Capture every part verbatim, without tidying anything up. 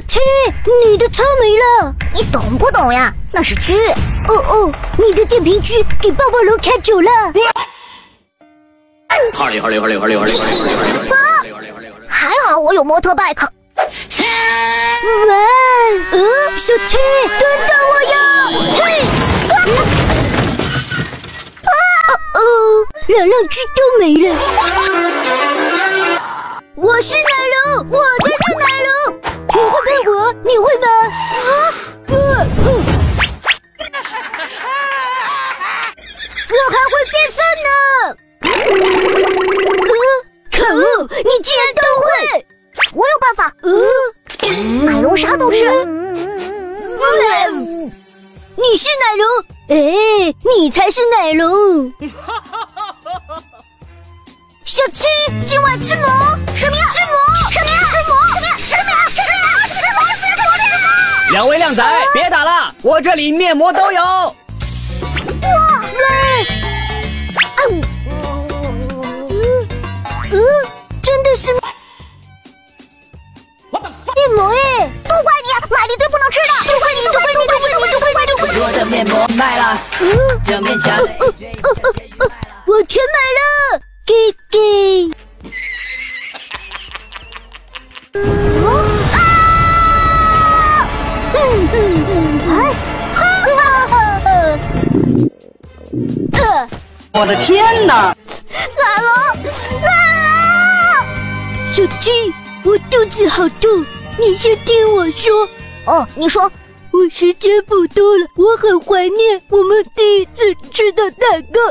七，你的车没了， 你懂不懂呀？那是狙。 哦哦，你的电瓶狙给抱抱龙开走了。 哈利哈利哈利哈利哈利哈利哈利哈利！ 还好我有摩托 bike。 哇，呃，小七，等等我哟！嘿，啊哦，两辆狙都没了。我是奶龙，我才是奶龙。你会喷火？你会吗？啊！呃呃我还会变身呢！呃，可恶！你竟然都会！ 我有办法。 呃， 奶龙啥都是。 呃、你是奶龙？哎，你才是奶龙！小七，今晚吃魔， 吃喵，吃魔，吃喵，吃魔，吃喵，吃喵，吃喵，吃魔，吃魔，吃魔！ 两位靓仔，别打了，我这里面膜都有。 哇喂！啊呜！呃呃，真的是面膜哎！ 都怪你，买了一堆不能吃的，都怪你，都怪你，都怪你，都怪你，都怪你！ 我的面膜卖了，这面墙我全买了，给给。啊！嗯嗯嗯，哎，哈哈哈哈！呃， 我的天哪！ 奶龙，奶龙！ 小七，我肚子好痛，你先听我说。 哦，你说。 我时间不多了，我很怀念我们第一次吃的蛋糕。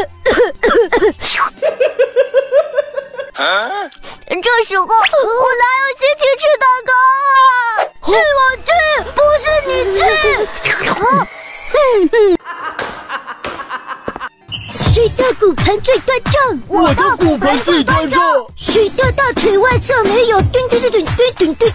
这时候我哪有心情吃蛋糕啊？ 是我吃，不是你吃。嗯嗯。谁的骨盆最端正？ 我的骨盆最端正。 谁的大腿外侧没有墩墩墩墩墩墩墩？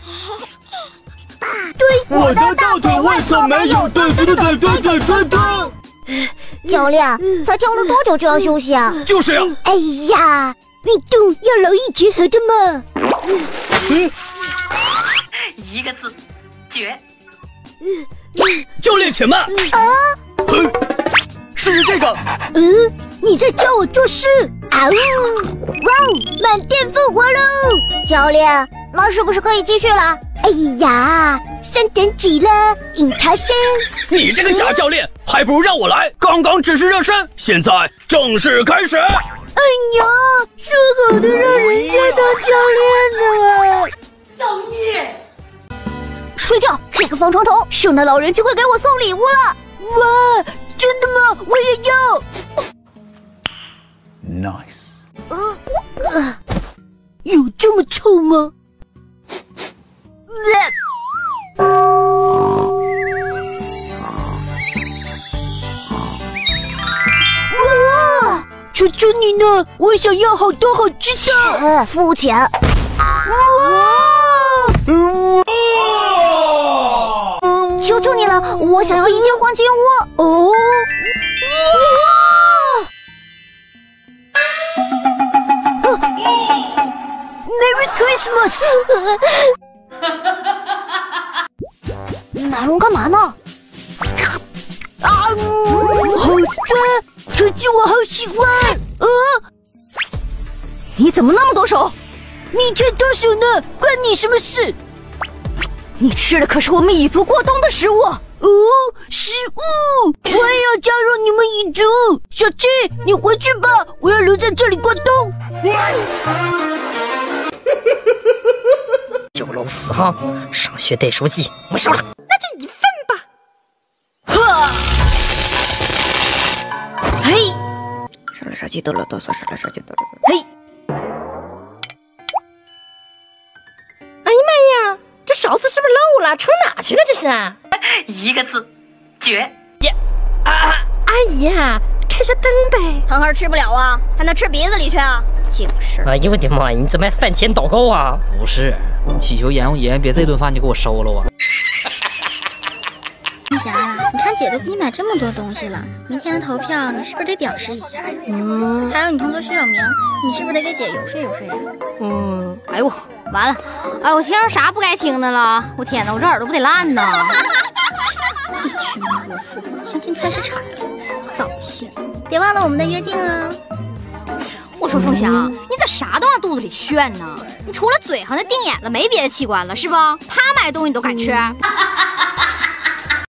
对， 我的大腿外侧没有墩墩墩墩墩墩墩。 教练，才跳了多久就要休息啊？ 就是呀。 哎呀，运动要劳逸结合的嘛。 嗯， 一个字，绝。 教练且慢。 啊， 嗯，是这个。 嗯，你在教我做事？啊呜！哇哦，满电复活喽！ 教练，那是不是可以继续了？ 哎呀，三点几了，饮茶先。 你这个假教练，还不如让我来。刚刚只是热身，现在正式开始。 哎呀，说好的让人家当教练呢？ 造孽！ 睡觉，这个防床头，圣诞老人就会给我送礼物了。 哇，真的吗？我也要。 Nice。 呃呃，有这么臭吗？哇！求求你呢，我想要好多好吃的。 呃，肤浅。 哇！ 求求你了，我想要一间黄金屋。 哦。Merry Christmas！ 奶龙干嘛呢？ 啊，好酸，可是我好喜欢。啊！ 你怎么那么多手？ 你才多手呢，关你什么事？ 你吃的可是我们蚁族过冬的食物。 哦，食物！我也要加入你们蚁族。小七，你回去吧，我要留在这里过冬。 九龙四号，上学带书记，没收了，那就一份吧。 呵，嘿， 杀来杀去哆啰哆嗦，杀来杀去哆啰哆嗦。 嘿， 哎呀妈呀，这勺子是不是漏了？盛哪去了？这是一个字，绝。呀啊！阿姨呀，开下灯呗。 糖孩吃不了啊，还能吃鼻子里去啊？净是。 哎呦我的妈呀，你怎么还饭前祷告啊？ 不是，祈求阎王爷别这顿饭就给我收了啊！ 丽霞呀，你看姐都给你买这么多东西了，明天的投票你是不是得表示一下？嗯，还有你同桌徐小明，你是不是得给姐游说游说呀？ 嗯， 哎呦，完了， 哎，我听着啥不该听的了？我天哪，我这耳朵不得烂呐！ 一群泼妇，像进菜市场了，扫兴！别忘了我们的约定啊！ 我说凤翔，你咋啥都往肚子里炫呢？你除了嘴和那定眼子没别的器官了是不？他买的东西你都敢吃？